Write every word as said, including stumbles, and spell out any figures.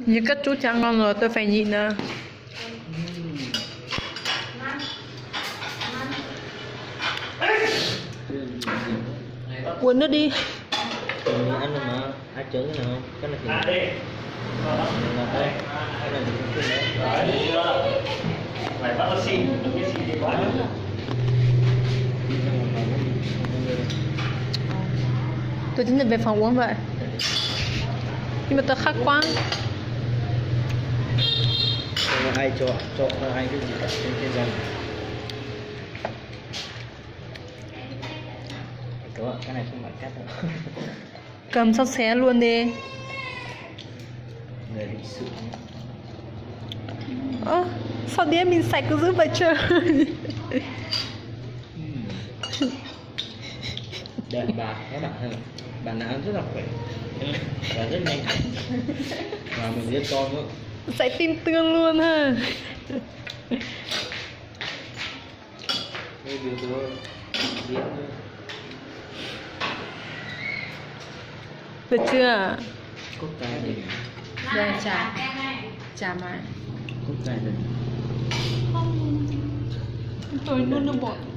Như cất chút chả ngon rồi, tôi phải nhịn nè. Uống nước đi. Mình ăn được mà, ăn trứng cái nào, cái này thì ngọt đây, cái này thì cái đấy. Phải bắt nó xin, cái gì thì có. Tôi tính về phòng uống vậy. Nhưng mà tôi khát quá. Không ai cho cho ai cái gì cả trên thế gian. Đúng rồi, cái này không phải cắt đâu. Cầm sắt xé luôn đi. Người lịch sự. Ơ, à, sao đĩa mình sạch cứ giữ vậy trời. Để bà các bạn hơn, bà ăn rất là khỏe và rất nhanh, và mình rất to nữa. Sạch tin tương luôn ha. Đây điều tôi diễn thôi. Được chưa? Cốc cà thì Đây trà. Trà mà. cốc cà thì Tôi nuốt nước bọt.